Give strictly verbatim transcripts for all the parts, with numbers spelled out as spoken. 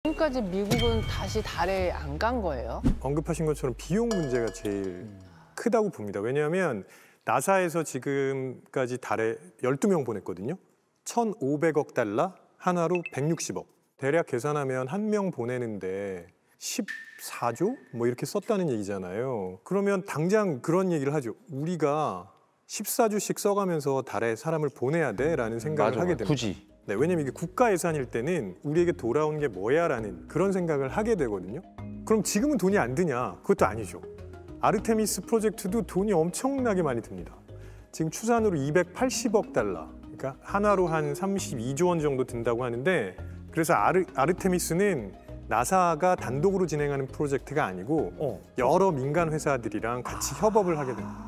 지금까지 미국은 다시 달에 안 간 거예요? 언급하신 것처럼 비용 문제가 제일 음. 크다고 봅니다. 왜냐하면 나사에서 지금까지 달에 열두 명 보냈거든요. 천오백억 달러, 한화로 백육십억. 대략 계산하면 한 명 보내는데 십사조? 뭐 이렇게 썼다는 얘기잖아요. 그러면 당장 그런 얘기를 하죠. 우리가 십사조씩 써가면서 달에 사람을 보내야 돼라는 생각을 맞아, 하게 됩니다. 굳이. 네, 왜냐면 이게 국가 예산일 때는 우리에게 돌아온 게 뭐야라는 그런 생각을 하게 되거든요. 그럼 지금은 돈이 안 드냐? 그것도 아니죠. 아르테미스 프로젝트도 돈이 엄청나게 많이 듭니다. 지금 추산으로 이백팔십억 달러, 그러니까 한화로 한 삼십이조 원 정도 든다고 하는데, 그래서 아르, 아르테미스는 나사가 단독으로 진행하는 프로젝트가 아니고 어. 여러 민간 회사들이랑 같이 협업을 하게 됩니다.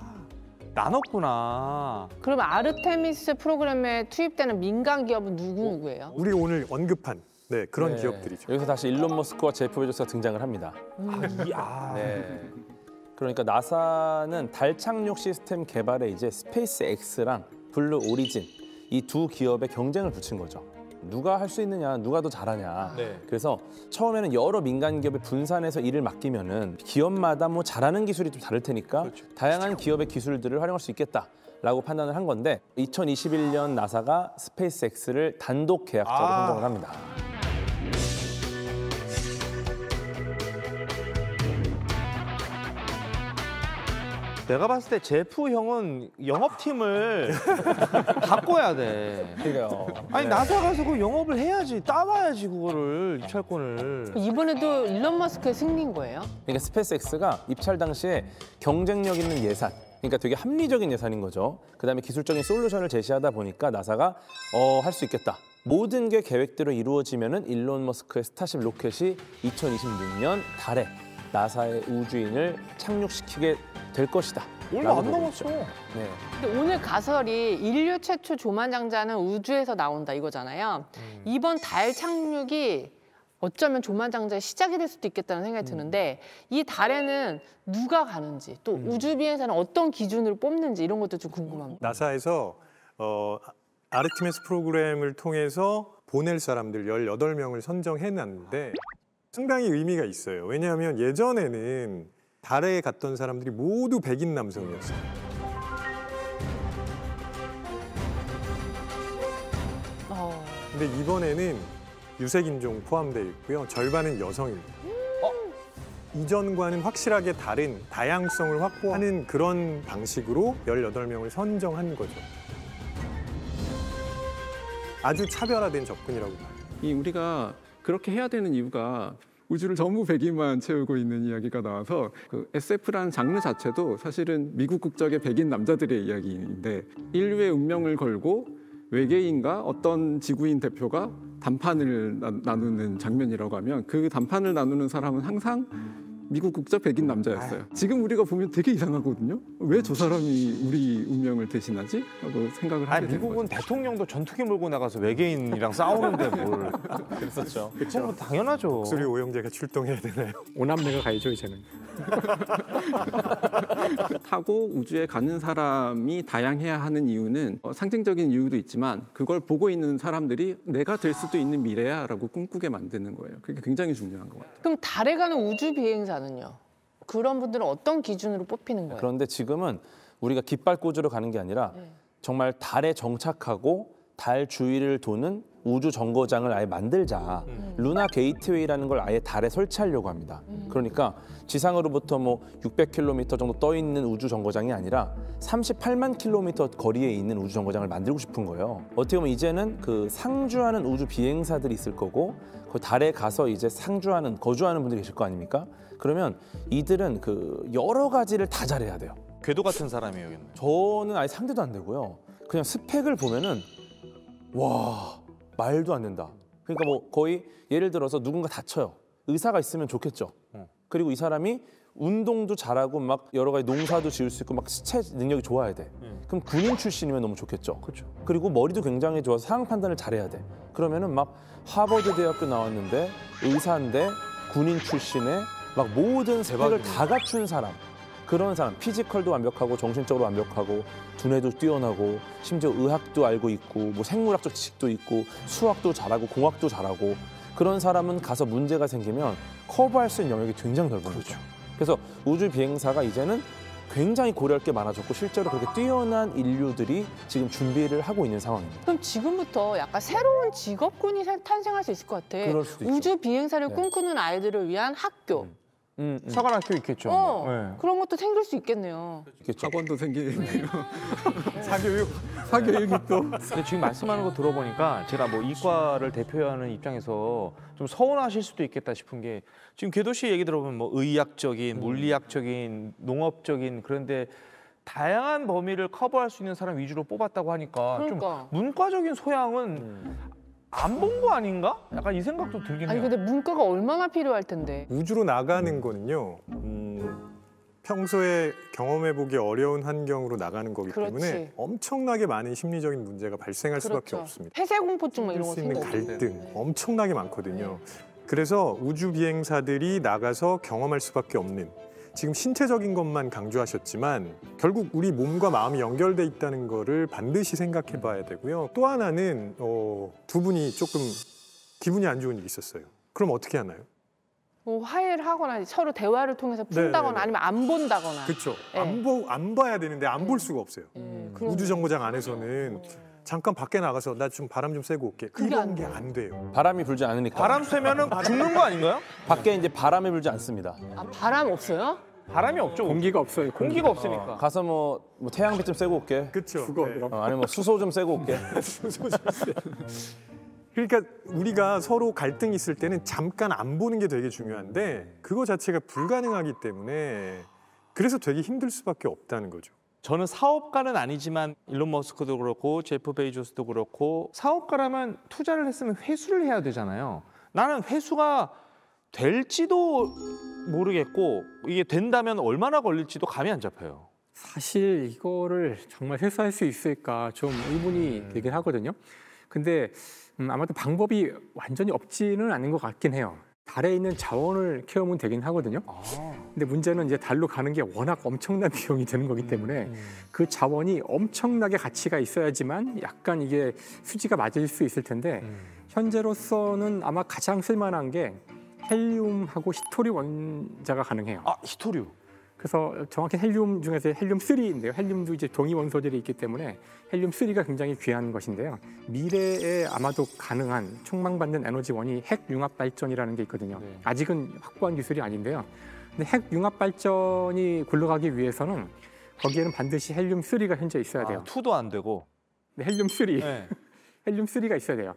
나눴구나. 그럼 아르테미스 프로그램에 투입되는 민간 기업은 누구 누구예요? 우리 오늘 언급한 네, 그런 네. 기업들이죠. 여기서 다시 일론 머스크와 제프 베조스가 등장을 합니다. 음. 아, 네. 그러니까 나사는 달 착륙 시스템 개발에 이제 스페이스 X랑 블루 오리진 이 두 기업의 경쟁을 붙인 거죠. 누가 할 수 있느냐, 누가 더 잘하냐. 네. 그래서 처음에는 여러 민간 기업에 분산해서 일을 맡기면은 기업마다 뭐 잘하는 기술이 좀 다를 테니까 그렇죠. 다양한 기업의 기술들을 활용할 수 있겠다라고 판단을 한 건데 이천이십일 년 나사가 스페이스 X를 단독 계약자로 아. 선정을 합니다. 내가 봤을 때 제프 형은 영업팀을 바꿔야 돼. 그러니까요. 아니 나사 가서 그 영업을 해야지, 따와야지 그거를 입찰권을. 이번에도 일론 머스크의 승리인 거예요? 그러니까 스페이스 X가 입찰 당시에 경쟁력 있는 예산, 그러니까 되게 합리적인 예산인 거죠. 그다음에 기술적인 솔루션을 제시하다 보니까 나사가 어, 할 수 있겠다. 모든 게 계획대로 이루어지면은 일론 머스크의 스타쉽 로켓이 이천이십육 년 달에 나사의 우주인을 착륙시키게 될 것이다. 얼마 안 남았어. 네. 근데 오늘 가설이 인류 최초 조만장자는 우주에서 나온다 이거잖아요. 음. 이번 달 착륙이 어쩌면 조만장자의 시작이 될 수도 있겠다는 생각이 음. 드는데 이 달에는 누가 가는지 또 음. 우주 비행사는 어떤 기준으로 뽑는지 이런 것도 좀 궁금합니다. 나사에서 어, 아르테미스 프로그램을 통해서 보낼 사람들 열여덟 명을 선정해놨는데 상당히 의미가 있어요. 왜냐하면 예전에는 달에 갔던 사람들이 모두 백인 남성이었어요. 어. 근데 이번에는 유색인종 포함되어 있고요. 절반은 여성입니다. 어? 이전과는 확실하게 다른 다양성을 확보하는 그런 방식으로 열여덟 명을 선정한 거죠. 아주 차별화된 접근이라고 봐요. 이 우리가 그렇게 해야 되는 이유가 우주를 전부 백인만 채우고 있는 이야기가 나와서 그 에스에프라는 장르 자체도 사실은 미국 국적의 백인 남자들의 이야기인데 인류의 운명을 걸고 외계인과 어떤 지구인 대표가 담판을 나, 나누는 장면이라고 하면 그 담판을 나누는 사람은 항상 미국 국적 백인 남자였어요. 지금 우리가 보면 되게 이상하거든요. 왜 저 사람이 우리 운명을 대신하지? 하고 생각을 하게 아니 되는 미국은 거죠. 대통령도 전투기 몰고 나가서 외계인이랑 싸우는데 뭘. 그랬었죠. 그건 뭐 당연하죠. 목소리 오영재가 출동해야 되나요? 오남매가 가야죠 이제는. 타고 우주에 가는 사람이 다양해야 하는 이유는 어, 상징적인 이유도 있지만 그걸 보고 있는 사람들이 내가 될 수도 있는 미래야라고 꿈꾸게 만드는 거예요. 그게 굉장히 중요한 것 같아요. 그럼 달에 가는 우주 비행사는요? 그런 분들은 어떤 기준으로 뽑히는 거예요? 그런데 지금은 우리가 깃발꽂으러 가는 게 아니라 네. 정말 달에 정착하고 달 주위를 도는 우주 정거장을 아예 만들자. 음. 루나 게이트웨이라는 걸 아예 달에 설치하려고 합니다. 음. 그러니까 지상으로부터 뭐 육백 킬로미터 정도 떠 있는 우주 정거장이 아니라 삼십팔만 킬로미터 거리에 있는 우주 정거장을 만들고 싶은 거예요. 어떻게 보면 이제는 그 상주하는 우주 비행사들이 있을 거고 그 달에 가서 이제 상주하는 거주하는 분들이 계실 거 아닙니까? 그러면 이들은 그 여러 가지를 다 잘해야 돼요. 궤도 같은 사람이에요. 여기는. 저는 아예 상대도 안 되고요. 그냥 스펙을 보면은 와 말도 안 된다. 그러니까 뭐 거의 예를 들어서 누군가 다쳐요. 의사가 있으면 좋겠죠. 어. 그리고 이 사람이 운동도 잘하고 막 여러 가지 농사도 지을 수 있고 막 시체 능력이 좋아야 돼. 음. 그럼 군인 출신이면 너무 좋겠죠. 그렇죠. 그리고 머리도 굉장히 좋아서 상황 판단을 잘해야 돼. 그러면은 막 하버드 대학교 나왔는데 의사인데 군인 출신에 막 모든 스펙을 다 갖춘 사람. 그런 사람, 피지컬도 완벽하고 정신적으로 완벽하고 두뇌도 뛰어나고 심지어 의학도 알고 있고 뭐 생물학적 지식도 있고 수학도 잘하고 공학도 잘하고 그런 사람은 가서 문제가 생기면 커버할 수 있는 영역이 굉장히 넓은 거죠. 그래서 우주 비행사가 이제는 굉장히 고려할 게 많아졌고 실제로 그렇게 뛰어난 인류들이 지금 준비를 하고 있는 상황입니다. 그럼 지금부터 약간 새로운 직업군이 생- 탄생할 수 있을 것 같아. 그럴 수도 있죠. 우주 비행사를 네. 꿈꾸는 아이들을 위한 학교. 음. 음, 음. 사관학교 있겠죠. 어, 네. 그런 것도 생길 수 있겠네요. 있겠죠. 학원도 생기네요. 사교육. 사교육이 또 근데 지금 말씀하는 거 들어보니까 제가 뭐 이과를 대표하는 입장에서 좀 서운하실 수도 있겠다 싶은 게 지금 궤도 씨 얘기 들어보면 뭐 의학적인, 물리학적인, 농업적인 그런데 다양한 범위를 커버할 수 있는 사람 위주로 뽑았다고 하니까 그러니까. 좀 문과적인 소양은 안 본 거 아닌가? 약간 이 생각도 들긴 아니 해요. 근데 문과가 얼마나 필요할 텐데. 우주로 나가는 거는요. 음, 평소에 경험해보기 어려운 환경으로 나가는 거기 그렇지. 때문에 엄청나게 많은 심리적인 문제가 발생할 수밖에 그렇죠. 없습니다. 폐쇄 공포증 막 이런 거 수 있는 생기고. 갈등 엄청나게 많거든요. 그래서 우주 비행사들이 나가서 경험할 수밖에 없는, 지금 신체적인 것만 강조하셨지만 결국 우리 몸과 마음이 연결돼 있다는 거를 반드시 생각해 봐야 되고요. 또 하나는 어, 두 분이 조금 기분이 안 좋은 일이 있었어요. 그럼 어떻게 하나요? 뭐 화해를 하거나 서로 대화를 통해서 푼다거나 네네네. 아니면 안 본다거나. 그렇죠. 네. 안, 보, 안 봐야 되는데 안 볼 수가 없어요. 예, 그런- 우주 정거장 안에서는 잠깐 밖에 나가서 나 좀 바람 좀 쐬고 올게. 그게 이런 안 게 돼요. 안 돼요. 바람이 불지 않으니까. 바람 쐬면은 죽는 거 아닌가요? 밖에 이제 바람이 불지 않습니다. 아, 바람 없어요? 바람이 없죠. 공기가 없어요. 공기가 없으니까. 가서 뭐, 뭐 태양빛 좀 쐬고 올게. 그렇죠. 죽어, 네. 그럼. 어, 아니면 뭐 수소 좀 쐬고 올게. 그러니까 우리가 서로 갈등이 있을 때는 잠깐 안 보는 게 되게 중요한데 그거 자체가 불가능하기 때문에 그래서 되게 힘들 수밖에 없다는 거죠. 저는 사업가는 아니지만 일론 머스크도 그렇고 제프 베이조스도 그렇고 사업가라면 투자를 했으면 회수를 해야 되잖아요. 나는 회수가 될지도 모르겠고 이게 된다면 얼마나 걸릴지도 감이 안 잡혀요. 사실 이거를 정말 회수할 수 있을까 좀 의문이 되긴 하거든요. 근데 음, 아마도 방법이 완전히 없지는 않은 것 같긴 해요. 달에 있는 자원을 캐오면 되긴 하거든요. 근데 문제는 이제 달로 가는 게 워낙 엄청난 비용이 드는 거기 때문에 그 자원이 엄청나게 가치가 있어야지만 약간 이게 수지가 맞을 수 있을 텐데 현재로서는 아마 가장 쓸만한 게 헬륨하고 히토리 원자가 가능해요. 아, 히토류. 그래서 정확히 헬륨 중에서 헬륨 쓰리인데요. 헬륨도 이제 동위 원소들이 있기 때문에 헬륨 쓰리가 굉장히 귀한 것인데요. 미래에 아마도 가능한 촉망받는 에너지원이 핵 융합 발전이라는 게 있거든요. 네. 아직은 확보한 기술이 아닌데요. 근데 핵 융합 발전이 굴러가기 위해서는 거기에는 반드시 헬륨 쓰리가 현재 있어야 돼요. 아, 투도 안 되고. 네, 헬륨 쓰리, 네. 헬륨 쓰리가 있어야 돼요.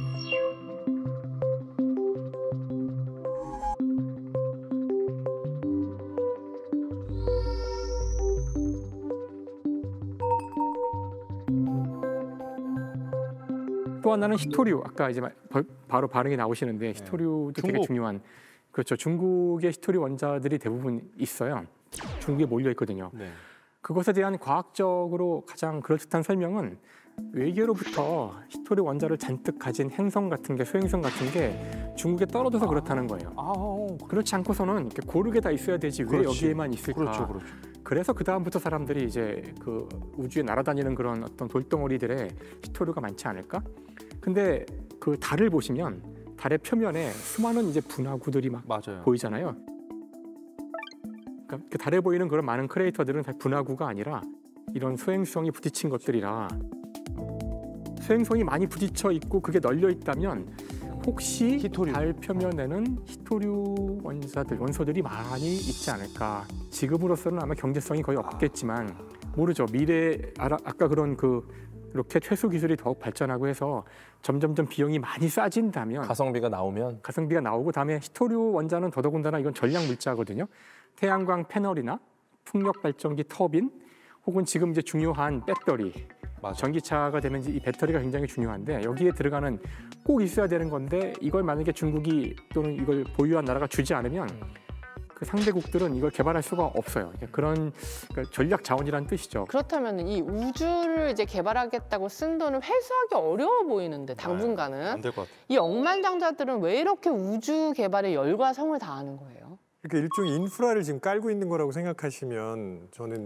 또 하나는 히토류. 아까 이제 마- 바- 바로 반응이 나오시는데 히토류도 되게 중국. 중요한. 그렇죠. 중국의 히토류 원자들이 대부분 있어요. 중국에 몰려 있거든요. 네. 그것에 대한 과학적으로 가장 그럴듯한 설명은 외계로부터 히토류 원자를 잔뜩 가진 행성 같은 게 소행성 같은 게 중국에 떨어져서 그렇다는 거예요. 아, 어, 그렇지 않고서는 이렇게 고르게 다 있어야 되지 왜 그렇지. 여기에만 있을까? 그렇죠, 그렇죠. 그래서 그 다음부터 사람들이 이제 그 우주에 날아다니는 그런 어떤 돌덩어리들의 히토류가 많지 않을까? 근데 그 달을 보시면 달의 표면에 수많은 이제 분화구들이 막 맞아요. 보이잖아요. 그러니까 그 달에 보이는 그런 많은 크레이터들은 다 분화구가 아니라 이런 소행성이 부딪힌 것들이라 소행성이 많이 부딪혀 있고 그게 널려 있다면 혹시 히토류. 달 표면에는 히토류 원자들 원소들이 많이 있지 않을까. 지금으로서는 아마 경제성이 거의 없겠지만 모르죠. 미래 아라, 아까 그런 그 로켓 회수 기술이 더욱 발전하고 해서 점점점 비용이 많이 싸진다면 가성비가 나오면 가성비가 나오고 다음에 히토류 원자는 더더군다나 이건 전략 물자거든요. 태양광 패널이나 풍력 발전기 터빈 혹은 지금 이제 중요한 배터리 맞아. 전기차가 되면 이제 이 배터리가 굉장히 중요한데 여기에 들어가는 꼭 있어야 되는 건데 이걸 만약에 중국이 또는 이걸 보유한 나라가 주지 않으면 그 상대국들은 이걸 개발할 수가 없어요. 그런 그러니까 전략 자원이라는 뜻이죠. 그렇다면 이 우주를 이제 개발하겠다고 쓴 돈을 회수하기 어려워 보이는데 당분간은 안 될 것 같아. 이 억만장자들은 왜 이렇게 우주 개발에 열과 성을 다하는 거예요? 그러니까 일종의 인프라를 지금 깔고 있는 거라고 생각하시면 저는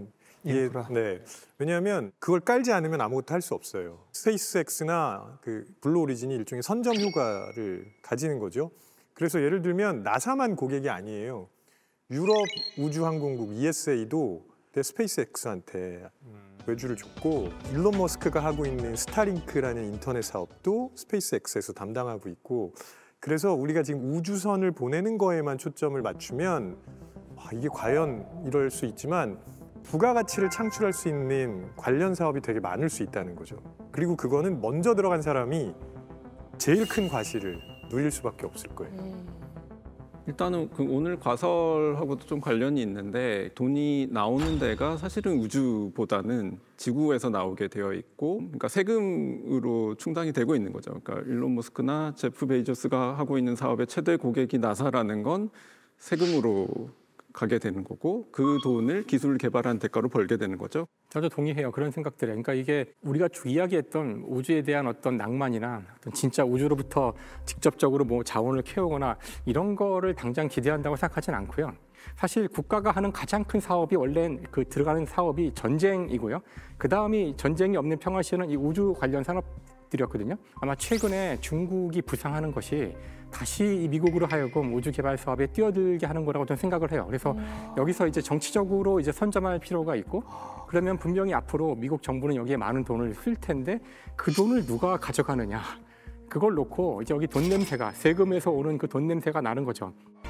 예, 네. 왜냐하면 그걸 깔지 않으면 아무것도 할 수 없어요. 스페이스X나 그 블루 오리진이 일종의 선점 효과를 가지는 거죠. 그래서 예를 들면 나사만 고객이 아니에요. 유럽 우주항공국 이에스에이도 스페이스X한테 외주를 줬고, 일론 머스크가 하고 있는 스타링크라는 인터넷 사업도 스페이스X에서 담당하고 있고, 그래서 우리가 지금 우주선을 보내는 거에만 초점을 맞추면 아, 이게 과연 이럴 수 있지만 부가가치를 창출할 수 있는 관련 사업이 되게 많을 수 있다는 거죠. 그리고 그거는 먼저 들어간 사람이 제일 큰 과실을 누릴 수밖에 없을 거예요. 일단은 그 오늘 과설하고도 좀 관련이 있는데, 돈이 나오는 데가 사실은 우주보다는 지구에서 나오게 되어 있고, 그러니까 세금으로 충당이 되고 있는 거죠. 그러니까 일론 머스크나 제프 베이조스가 하고 있는 사업의 최대 고객이 나사라는 건 세금으로 가게 되는 거고, 그 돈을 기술 개발한 대가로 벌게 되는 거죠. 저도 동의해요. 그런 생각들에. 그러니까 이게 우리가 쭉 이야기했던 우주에 대한 어떤 낭만이나 어떤 진짜 우주로부터 직접적으로 뭐 자원을 캐오거나 이런 거를 당장 기대한다고 생각하진 않고요. 사실 국가가 하는 가장 큰 사업이 원래 그 들어가는 사업이 전쟁이고요. 그 다음이 전쟁이 없는 평화 시에는 이 우주 관련 산업들이었거든요. 아마 최근에 중국이 부상하는 것이 다시 이 미국으로 하여금 우주 개발 사업에 뛰어들게 하는 거라고 저는 생각을 해요. 그래서 음. 여기서 이제 정치적으로 이제 선점할 필요가 있고, 그러면 분명히 앞으로 미국 정부는 여기에 많은 돈을 쓸 텐데 그 돈을 누가 가져가느냐, 그걸 놓고 이제 여기 돈 냄새가, 세금에서 오는 그 돈 냄새가 나는 거죠.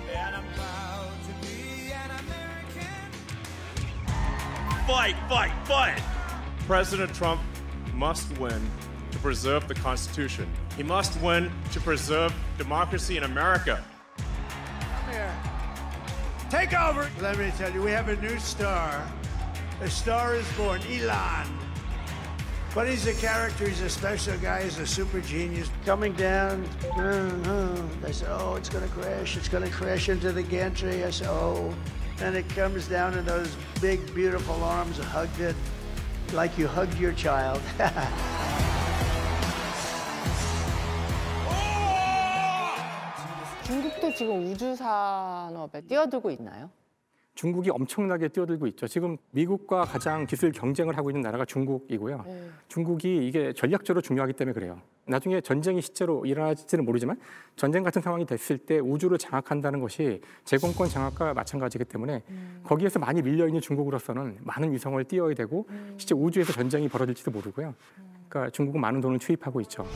Fight, fight, fight! President Trump must win to preserve the Constitution. He must win to preserve democracy in America. Come here. Take over. Let me tell you, we have a new star. A star is born, Elon. But he's a character, he's a special guy, he's a super genius. Coming down, they say, oh, it's gonna crash, it's gonna crash into the gantry. I say, oh. And it comes down in those big, beautiful arms, hugged it like you hugged your child. 중국도 지금 우주 산업에 뛰어들고 있나요? 중국이 엄청나게 뛰어들고 있죠. 지금 미국과 가장 기술 경쟁을 하고 있는 나라가 중국이고요. 네. 중국이 이게 전략적으로 중요하기 때문에 그래요. 나중에 전쟁이 실제로 일어날지는 모르지만 전쟁 같은 상황이 됐을 때 우주를 장악한다는 것이 제공권 장악과 마찬가지이기 때문에 음. 거기에서 많이 밀려있는 중국으로서는 많은 위성을 띄워야 되고 음. 실제 우주에서 전쟁이 벌어질지도 모르고요. 그러니까 중국은 많은 돈을 투입하고 있죠.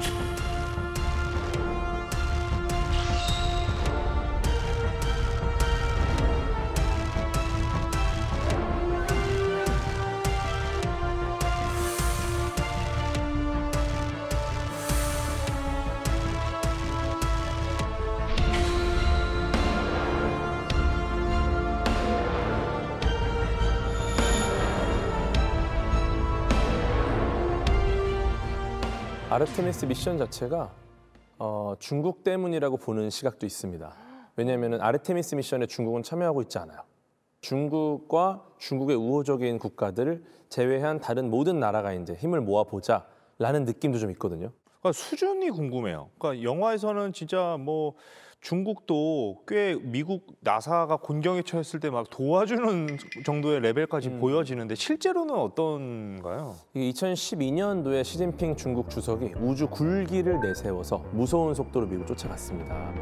아르테미스 미션 자체가 어, 중국 때문이라고 보는 시각도 있습니다. 왜냐하면 아르테미스 미션에 중국은 참여하고 있지 않아요. 중국과 중국의 우호적인 국가들을 제외한 다른 모든 나라가 이제 힘을 모아보자라는 느낌도 좀 있거든요. 그러니까 수준이 궁금해요. 그러니까 영화에서는 진짜 뭐 중국도 꽤 미국 나사가 곤경에 처했을 때 막 도와주는 정도의 레벨까지 음. 보여지는데 실제로는 어떤가요? 이게 이천십이 년도에 시진핑 중국 주석이 우주 굴기를 내세워서 무서운 속도로 미국을 쫓아갔습니다.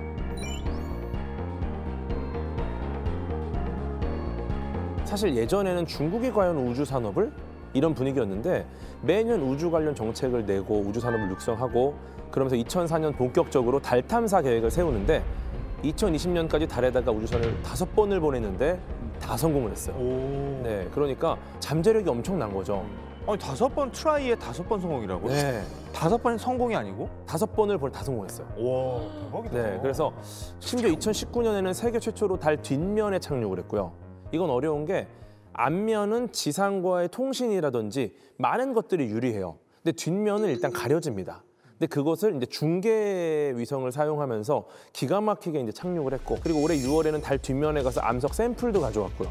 사실 예전에는 중국이 과연 우주 산업을 이런 분위기였는데 매년 우주 관련 정책을 내고 우주 산업을 육성하고 그러면서 이천사 년 본격적으로 달 탐사 계획을 세우는데 이천이십 년까지 달에다가 우주선을 다섯 번을 보냈는데 다 성공을 했어요. 오. 네, 그러니까 잠재력이 엄청난 거죠. 아니 다섯 번 트라이에 다섯 번 성공이라고요? 네. 다섯 번이 성공이 아니고? 다섯 번을 보내 다 성공했어요. 와, 대박이다. 네, 그래서 심지어 이천십구 년에는 세계 최초로 달 뒷면에 착륙을 했고요. 이건 어려운 게 앞면은 지상과의 통신이라든지 많은 것들이 유리해요. 근데 뒷면은 일단 가려집니다. 근데 그것을 이제 중계 위성을 사용하면서 기가 막히게 이제 착륙을 했고, 그리고 올해 유월에는 달 뒷면에 가서 암석 샘플도 가져왔고요.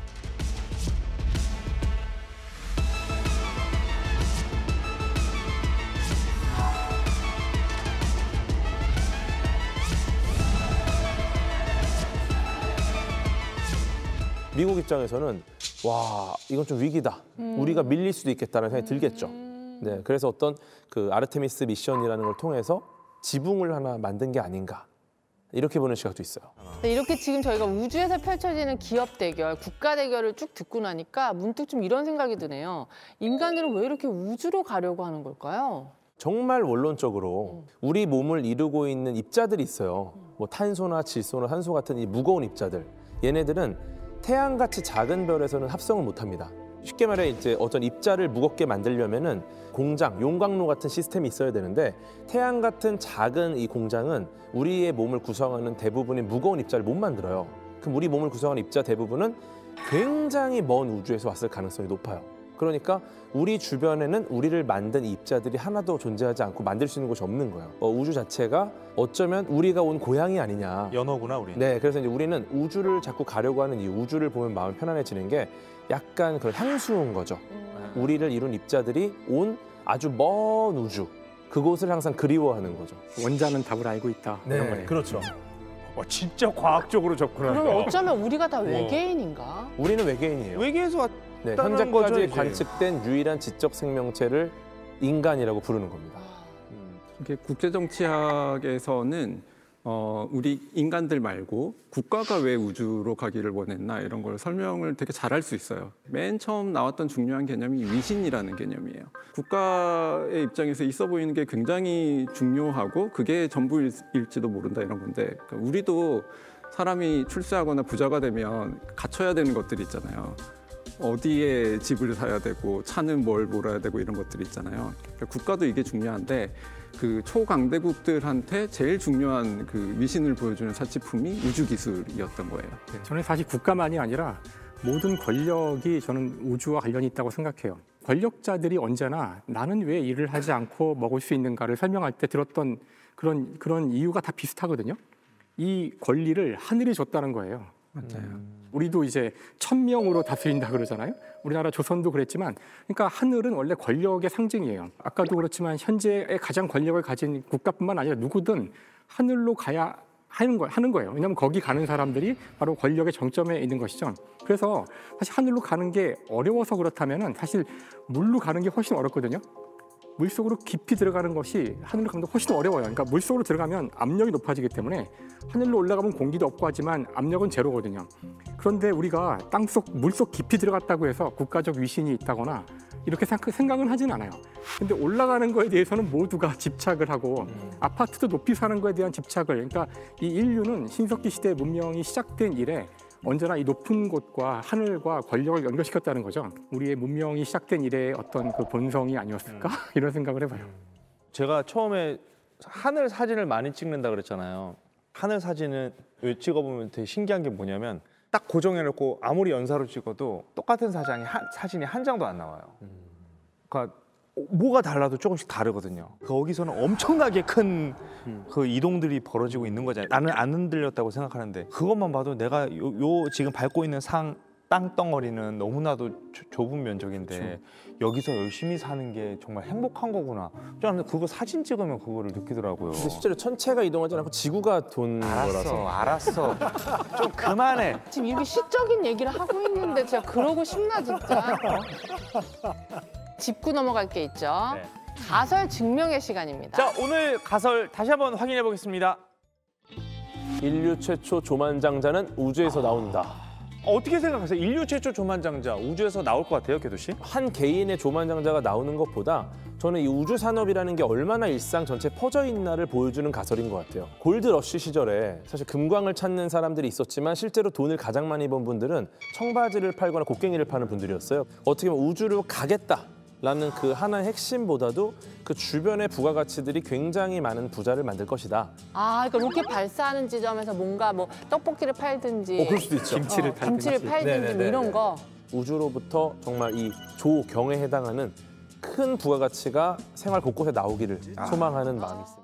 미국 입장에서는 와 이건 좀 위기다. 우리가 밀릴 수도 있겠다는 생각이 들겠죠. 네, 그래서 어떤 그 아르테미스 미션이라는 걸 통해서 지붕을 하나 만든 게 아닌가 이렇게 보는 시각도 있어요. 네, 이렇게 지금 저희가 우주에서 펼쳐지는 기업 대결, 국가 대결을 쭉 듣고 나니까 문득 좀 이런 생각이 드네요. 인간들은 왜 이렇게 우주로 가려고 하는 걸까요? 정말 원론적으로 우리 몸을 이루고 있는 입자들이 있어요. 뭐 탄소나 질소나 산소 같은 이 무거운 입자들. 얘네들은 태양같이 작은 별에서는 합성을 못합니다. 쉽게 말해 이제 어떤 입자를 무겁게 만들려면은 공장, 용광로 같은 시스템이 있어야 되는데 태양 같은 작은 이 공장은 우리의 몸을 구성하는 대부분의 무거운 입자를 못 만들어요. 그럼 우리 몸을 구성하는 입자 대부분은 굉장히 먼 우주에서 왔을 가능성이 높아요. 그러니까 우리 주변에는 우리를 만든 이 입자들이 하나도 존재하지 않고 만들 수 있는 곳이 없는 거예요. 어, 우주 자체가 어쩌면 우리가 온 고향이 아니냐. 연어구나 우리. 네, 그래서 이제 우리는 우주를 자꾸 가려고 하는 이 우주를 보면 마음이 편안해지는 게 약간 그런 향수인 거죠. 우리를 이룬 입자들이 온 아주 먼 우주, 그곳을 항상 그리워하는 거죠. 원자는 답을 알고 있다. 이런 거네요. 그렇죠. 와, 진짜 과학적으로 접근하네요. 그럼 어쩌면 우리가 다 외계인인가? 우리는 외계인이에요. 외계에서 왔 네, 다른 현재까지 거죠, 이제. 관측된 유일한 지적 생명체를 인간이라고 부르는 겁니다. 이게 국제 정치학에서는 어, 우리 인간들 말고 국가가 왜 우주로 가기를 원했나 이런 걸 설명을 되게 잘할 수 있어요. 맨 처음 나왔던 중요한 개념이 위신이라는 개념이에요. 국가의 입장에서 있어 보이는 게 굉장히 중요하고 그게 전부일지도 모른다 이런 건데 그러니까 우리도 사람이 출세하거나 부자가 되면 갖춰야 되는 것들이 있잖아요. 어디에 집을 사야 되고 차는 뭘 몰아야 되고 이런 것들이 있잖아요. 그러니까 국가도 이게 중요한데 그 초강대국들한테 제일 중요한 그 미신을 보여주는 사치품이 우주 기술이었던 거예요. 저는 사실 국가만이 아니라 모든 권력이 저는 우주와 관련이 있다고 생각해요. 권력자들이 언제나 나는 왜 일을 하지 않고 먹을 수 있는가를 설명할 때 들었던 그런 그런 이유가 다 비슷하거든요. 이 권리를 하늘이 줬다는 거예요. 맞아요. 우리도 이제 천명으로 다스린다 그러잖아요. 우리나라 조선도 그랬지만, 그러니까 하늘은 원래 권력의 상징이에요. 아까도 그렇지만 현재의 가장 권력을 가진 국가뿐만 아니라 누구든 하늘로 가야 하는 거 하는 거예요. 왜냐하면 거기 가는 사람들이 바로 권력의 정점에 있는 것이죠. 그래서 사실 하늘로 가는 게 어려워서 그렇다면은 사실 물로 가는 게 훨씬 어렵거든요. 물속으로 깊이 들어가는 것이 하늘로 가는 게 훨씬 어려워요. 그러니까 물속으로 들어가면 압력이 높아지기 때문에 하늘로 올라가면 공기도 없고 하지만 압력은 제로거든요. 그런데 우리가 땅속, 물속 깊이 들어갔다고 해서 국가적 위신이 있다거나 이렇게 생각은 하진 않아요. 근데 올라가는 거에 대해서는 모두가 집착을 하고 아파트도 높이 사는 거에 대한 집착을, 그러니까 이 인류는 신석기 시대 문명이 시작된 이래 언제나 이 높은 곳과 하늘과 권력을 연결시켰다는 거죠. 우리의 문명이 시작된 이래의 어떤 그 본성이 아니었을까? 음. 이런 생각을 해봐요. 제가 처음에 하늘 사진을 많이 찍는다 그랬잖아요. 하늘 사진은 찍어보면 되게 신기한 게 뭐냐면 딱 고정해놓고 아무리 연사로 찍어도 똑같은 사진이 한, 사진이 한 장도 안 나와요. 그러니까 뭐가 달라도 조금씩 다르거든요. 거기서는 엄청나게 큰 그 이동들이 벌어지고 있는 거잖아요. 나는 안 흔들렸다고 생각하는데 그것만 봐도 내가 요, 요 지금 밟고 있는 상 땅덩어리는 너무나도 조, 좁은 면적인데 그렇죠. 여기서 열심히 사는 게 정말 행복한 거구나. 저는 그거 사진 찍으면 그거를 느끼더라고요. 근데 실제로 천체가 이동하지 않고 지구가 도는 거라서. 알았어, 알았어. 좀 그만해. 지금 이렇게 시적인 얘기를 하고 있는데 제가 그러고 싶나 진짜. 짚고 넘어갈 게 있죠. 네. 가설 증명의 시간입니다. 자, 오늘 가설 다시 한번 확인해 보겠습니다. 인류 최초 조만장자는 우주에서 나온다. 어떻게 생각하세요? 인류 최초 조만장자 우주에서 나올 것 같아요, 개도 씨? 한 개인의 조만장자가 나오는 것보다 저는 이 우주 산업이라는 게 얼마나 일상 전체에 퍼져 있나를 보여주는 가설인 것 같아요. 골드러쉬 시절에 사실 금광을 찾는 사람들이 있었지만 실제로 돈을 가장 많이 번 분들은 청바지를 팔거나 곡괭이를 파는 분들이었어요. 어떻게 보면 우주로 가겠다. 라는 그 하나의 핵심보다도 그 주변의 부가가치들이 굉장히 많은 부자를 만들 것이다. 아, 그러니까 로켓 발사하는 지점에서 뭔가 뭐 떡볶이를 팔든지, 어, 그럴 수도 있죠. 김치를, 어, 김치를 팔든지 뭐 이런 거. 우주로부터 정말 이 조경에 해당하는 큰 부가가치가 생활 곳곳에 나오기를 소망하는 마음이 있습니다.